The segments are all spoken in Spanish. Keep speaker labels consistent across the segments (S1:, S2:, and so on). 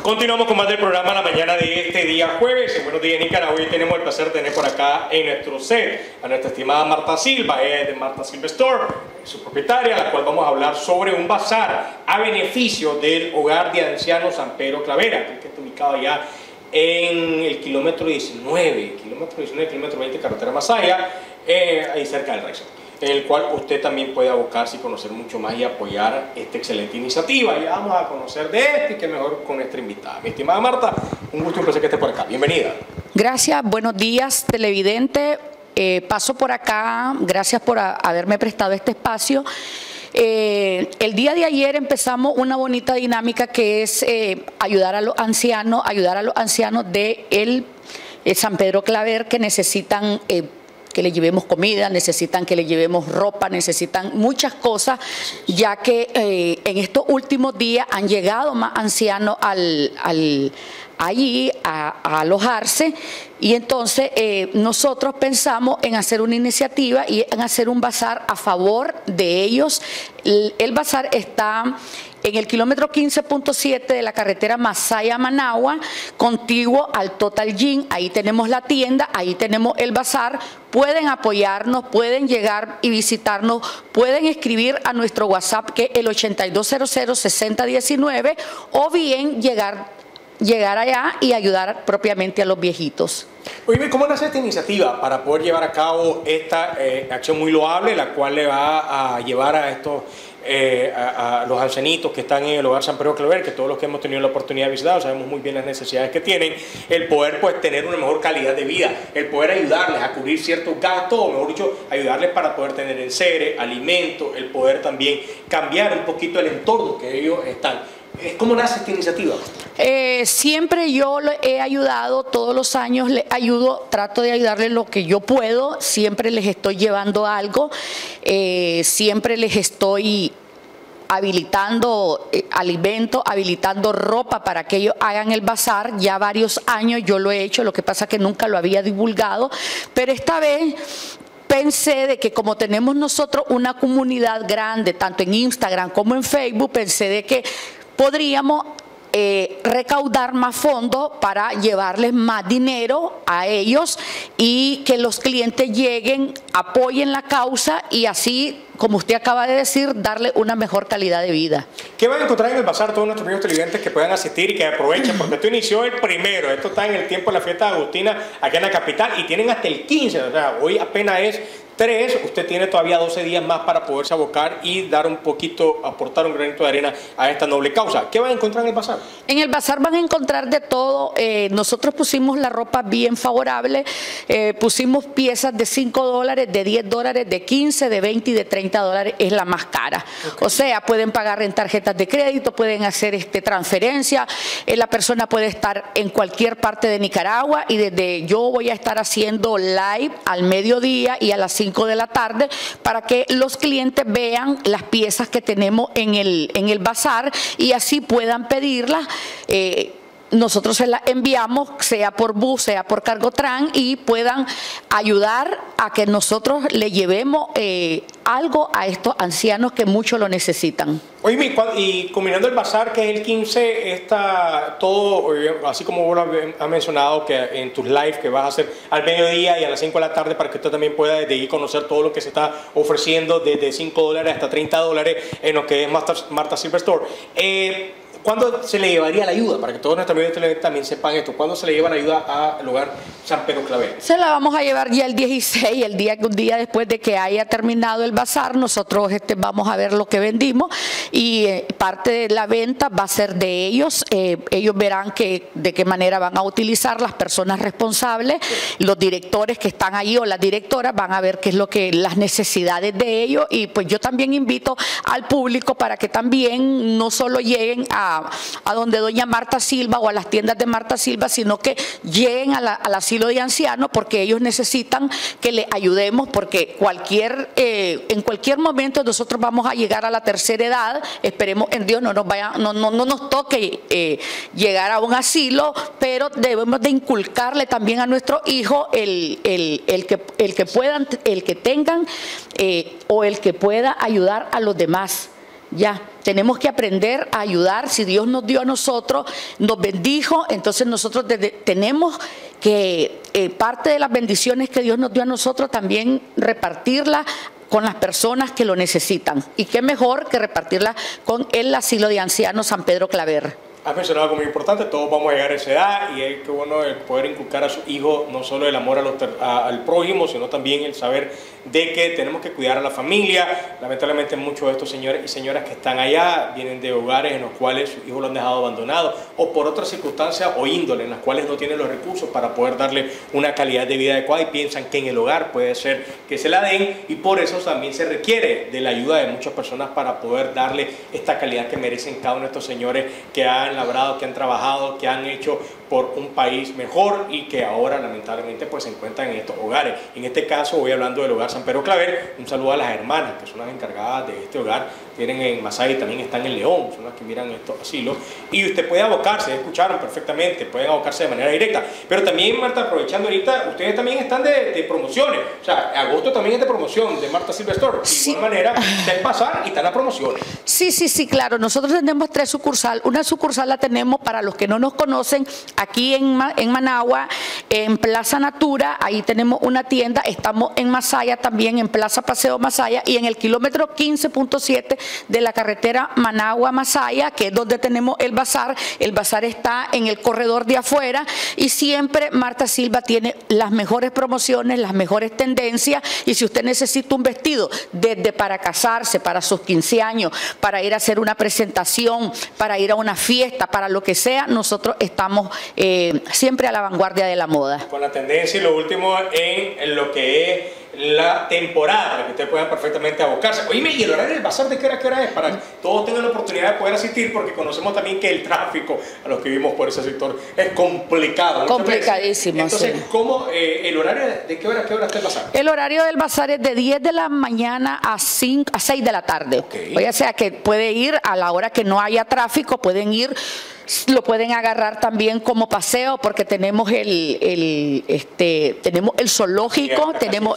S1: Continuamos con más del programa la mañana de este día jueves. En Buenos Días Nicaragua, hoy tenemos el placer de tener por acá en nuestro set a nuestra estimada Marta Silva, ella es de Marta Silva Store, su propietaria, la cual vamos a hablar sobre un bazar a beneficio del Hogar de Ancianos San Pedro Clavera, que está ubicado allá en el kilómetro 19, kilómetro 20, carretera Masaya, ahí cerca del Raiza, en el cual usted también puede abocarse y conocer mucho más y apoyar esta excelente iniciativa. Y vamos a conocer de esto y qué mejor con nuestra invitada. Mi estimada Marta, un gusto y un placer que esté por acá. Bienvenida.
S2: Gracias, buenos días, televidente. Paso por acá, gracias por haberme prestado este espacio. El día de ayer empezamos una bonita dinámica que es ayudar a los ancianos de San Pedro Claver que necesitan que le llevemos comida, necesitan que le llevemos ropa, necesitan muchas cosas, ya que en estos últimos días han llegado más ancianos allí a alojarse, y entonces nosotros pensamos en hacer una iniciativa y en hacer un bazar a favor de ellos. El bazar está en el kilómetro 15.7 de la carretera Masaya-Managua, contiguo al Total Gym. Ahí tenemos la tienda, ahí tenemos el bazar. Pueden apoyarnos, pueden llegar y visitarnos, pueden escribir a nuestro WhatsApp, que es el 8200-6019, o bien llegar allá y ayudar propiamente a los viejitos.
S1: Oye, ¿cómo nace esta iniciativa para poder llevar a cabo esta acción muy loable, la cual le va a llevar a estos a los ancianitos que están en el Hogar San Pedro Claver, que todos los que hemos tenido la oportunidad de visitar sabemos muy bien las necesidades que tienen, el poder pues tener una mejor calidad de vida, el poder ayudarles a cubrir ciertos gastos, o mejor dicho, ayudarles para poder tener enseres, alimentos, el poder también cambiar un poquito el entorno que ellos están? ¿Cómo nace esta iniciativa?
S2: Siempre yo le he ayudado, todos los años les ayudo, trato de ayudarles lo que yo puedo, siempre les estoy llevando algo, siempre les estoy habilitando alimentos, habilitando ropa para que ellos hagan el bazar. Ya varios años yo lo he hecho, lo que pasa es que nunca lo había divulgado, pero esta vez pensé de que como tenemos nosotros una comunidad grande, tanto en Instagram como en Facebook, pensé de que podríamos recaudar más fondos para llevarles más dinero a ellos y que los clientes lleguen, apoyen la causa y así, como usted acaba de decir, darle una mejor calidad de vida.
S1: ¿Qué van a encontrar en el bazar todos nuestros amigos televidentes que puedan asistir y que aprovechen? Porque esto inició el primero, esto está en el tiempo de la fiesta de Agustina aquí en la capital y tienen hasta el 15, o sea, hoy apenas es 3, usted tiene todavía 12 días más para poderse abocar y dar un poquito, aportar un granito de arena a esta noble causa. ¿Qué van a encontrar en el bazar?
S2: En el bazar van a encontrar de todo. Nosotros pusimos la ropa bien favorable, pusimos piezas de $5, de $10, de 15, de 20 y de $30, es la más cara. Okay. O sea, pueden pagar en tarjetas de crédito, pueden hacer transferencia, la persona puede estar en cualquier parte de Nicaragua y yo voy a estar haciendo live al mediodía y a las 5 de la tarde para que los clientes vean las piezas que tenemos en el bazar y así puedan pedirlas. Nosotros se las enviamos, sea por bus, sea por Cargotran, y puedan ayudar a que nosotros le llevemos algo a estos ancianos que mucho lo necesitan.
S1: Oye, y combinando el bazar, que es el 15, está todo, así como vos lo has mencionado, que en tus lives que vas a hacer al mediodía y a las 5 de la tarde, para que usted también pueda desde ahí conocer todo lo que se está ofreciendo, desde $5 hasta $30 en lo que es Marta Silva Store. ¿Cuándo se le llevaría la ayuda? Para que todos nuestros amigos también sepan esto. ¿Cuándo se le lleva la ayuda al Hogar San Pedro Claver?
S2: Se la vamos a llevar ya el 16, un día después de que haya terminado el bazar. Nosotros vamos a ver lo que vendimos y parte de la venta va a ser de ellos. Ellos verán de qué manera van a utilizar las personas responsables. Sí. Los directores que están allí o las directoras van a ver qué es las necesidades de ellos. Y pues yo también invito al público para que también no solo lleguen a donde doña Marta Silva o a las tiendas de Marta Silva, sino que lleguen al asilo de ancianos, porque ellos necesitan que le ayudemos, porque en cualquier momento nosotros vamos a llegar a la tercera edad. Esperemos en Dios no nos toque llegar a un asilo, pero debemos de inculcarle también a nuestros hijos el que tengan o el que pueda ayudar a los demás. Ya, tenemos que aprender a ayudar. Si Dios nos dio a nosotros, nos bendijo, entonces nosotros tenemos que, parte de las bendiciones que Dios nos dio a nosotros, también repartirla con las personas que lo necesitan. Y qué mejor que repartirla con el asilo de ancianos San Pedro Claver.
S1: Has mencionado algo muy importante, todos vamos a llegar a esa edad y es que bueno el poder inculcar a sus hijos no solo el amor al prójimo, sino también el saber de que tenemos que cuidar a la familia. Lamentablemente muchos de estos señores y señoras que están allá vienen de hogares en los cuales sus hijos lo han dejado abandonado o por otras circunstancias o índole en las cuales no tienen los recursos para poder darle una calidad de vida adecuada y piensan que en el hogar puede ser que se la den y por eso también se requiere de la ayuda de muchas personas para poder darle esta calidad que merecen cada uno de estos señores que han labrado, que han trabajado, que han hecho por un país mejor y que ahora lamentablemente pues se encuentran en estos hogares. En este caso voy hablando del hogar San Pedro Claver. Un saludo a las hermanas que son las encargadas de este hogar, tienen en Masaya y también están en León, son las que miran estos asilos y usted puede abocarse, escucharon perfectamente, pueden abocarse de manera directa, pero también Marta, aprovechando ahorita, ustedes también están de promociones, o sea, agosto también es de promoción de Marta Silva Store, de igual manera está el bazar y están las promociones.
S2: Sí, claro, nosotros tenemos 3 sucursales, una sucursal la tenemos para los que no nos conocen, aquí en Managua, en Plaza Natura, ahí tenemos una tienda, estamos en Masaya también, en Plaza Paseo Masaya y en el kilómetro 15.7 de la carretera Managua-Masaya, que es donde tenemos el bazar está en el corredor de afuera y siempre Marta Silva tiene las mejores promociones, las mejores tendencias y si usted necesita un vestido desde para casarse, para sus 15 años, para ir a hacer una presentación, para ir a una fiesta, para lo que sea, nosotros estamos siempre a la vanguardia de la moda.
S1: Con la tendencia y lo último en lo que es la temporada, para que ustedes puedan perfectamente abocarse. Oíme, ¿y el horario del bazar de qué hora es? Para que todos tengan la oportunidad de poder asistir, porque conocemos también que el tráfico, a los que vivimos por ese sector, es complicado.
S2: Complicadísimo.
S1: Entonces,
S2: sí.
S1: ¿cómo el horario de qué hora está el bazar?
S2: El horario del bazar es de 10 de la mañana a 6 de la tarde.
S1: Okay.
S2: O sea que puede ir a la hora que no haya tráfico, pueden ir. Lo pueden agarrar también como paseo porque tenemos tenemos el zoológico,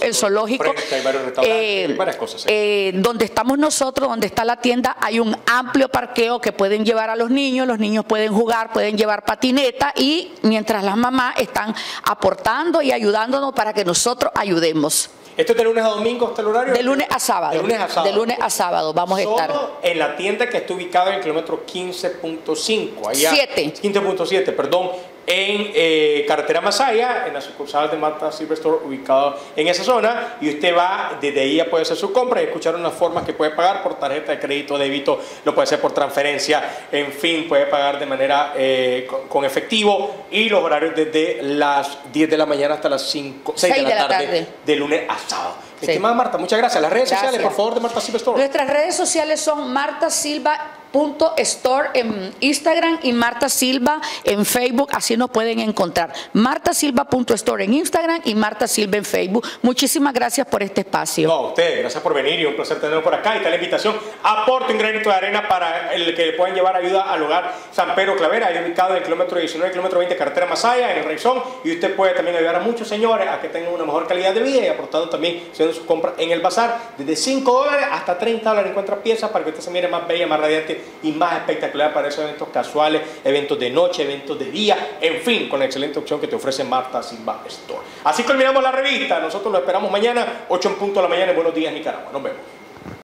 S1: varias cosas,
S2: donde estamos nosotros, donde está la tienda, hay un amplio parqueo que pueden llevar a los niños pueden jugar, pueden llevar patineta y mientras las mamás están aportando y ayudándonos para que nosotros ayudemos.
S1: ¿Esto es de lunes a domingo hasta el horario?
S2: De lunes a sábado.
S1: De lunes a sábado
S2: vamos a estar.
S1: Solo en la tienda que está ubicada en el kilómetro 15.5. 15.7, perdón. En carretera Masaya, en la sucursal de Marta Silva Store, ubicado en esa zona, y usted va, desde ahí ya puede hacer su compra y escuchar unas formas que puede pagar por tarjeta de crédito, débito, lo puede hacer por transferencia, en fin, puede pagar de manera con efectivo, y los horarios desde las 10 de la mañana hasta las 6 de la tarde, de lunes a sábado.
S2: Sí.
S1: Estimada Marta, muchas gracias. Las redes sociales, por favor, de Marta Silva Store.
S2: Nuestras redes sociales son martasilva.store en Instagram y Marta Silva en Facebook, así nos pueden encontrar. martasilva.store en Instagram y Marta Silva en Facebook. Muchísimas gracias por este espacio.
S1: No, a usted, gracias por venir y un placer tenerlo por acá. Y está la invitación, aporte un granito de arena para el que le puedan llevar ayuda al hogar San Pedro Clavera, ahí ubicado en el kilómetro 19, kilómetro 20, carretera Masaya, en el Reizón, y usted puede también ayudar a muchos señores a que tengan una mejor calidad de vida y aportando también, haciendo su compra en el bazar, desde $5 hasta $30 encuentra piezas para que usted se mire más bella, más radiante y más espectacular para esos eventos casuales, eventos de noche, eventos de día, en fin, con la excelente opción que te ofrece Marta Silva Store. Así culminamos la revista, nosotros lo esperamos mañana, 8 en punto de la mañana, en Buenos Días Nicaragua, nos vemos.